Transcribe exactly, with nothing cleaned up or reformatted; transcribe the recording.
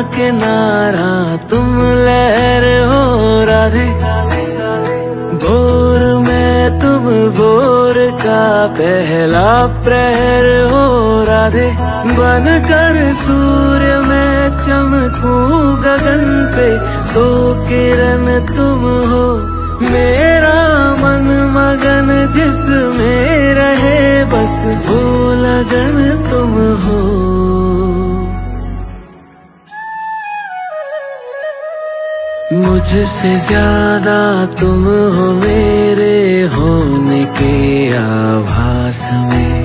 किनारा तुम लहर हो राधे, भोर में तुम भोर का पहला प्रहर हो राधे। बनकर सूर्य में चमकूं गगन पे, तो किरण तुम हो मेरा मन मगन, जिसमें रहे बस वो लगन तुम हो। मुझसे ज्यादा तुम हो मेरे होने के आभास में,